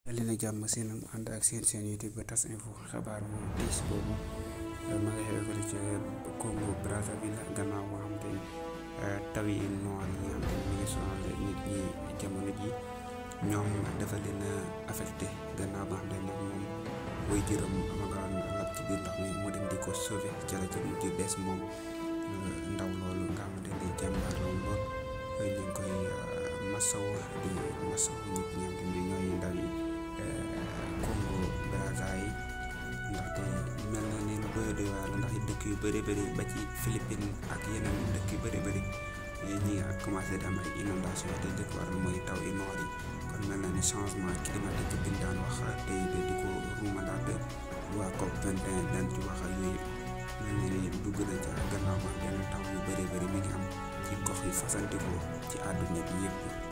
dali na jàmm seen ànd ak seen YouTube ba tas info xabaar bu tiis boobu ma nga xewe fële ca Congo Brazzaville gannaaw boo xam te taw yi noor yi nga xam te ne mi ngi sonal nit ñi jamono ji ñoom dafa leen affecté gannaaw boo xam te nag moom way juróom ma nga lab ci biir ndox mi mu dem di ko sauver ca la ca mujj des moom ndaw loolu nga xamante ne jàmbaar loolu lool ñu ngi koy masaw di masaw ñëpp ñi nga xam te ne ñooy ndaw yi Congo Brazza yi ndaxte mel na ni lu doy waar ndax dëkk yu bëri bëri ba ci Philippines ak yeneen dëkk yu bëri bëri ñi nga commencé di am ay inondation te dëkk war na mooy taw yi noor yi kon mel na ni changement climatique bi ñu daan wax tey de di ko ruumalaat waa COP 21 daan ci wax ak yooyu mel na ni dugg na ca gannaaw ba benn taw yu bëri bëri mi ngi am ci gox yi fasantikoo ci àdduna bi yëpp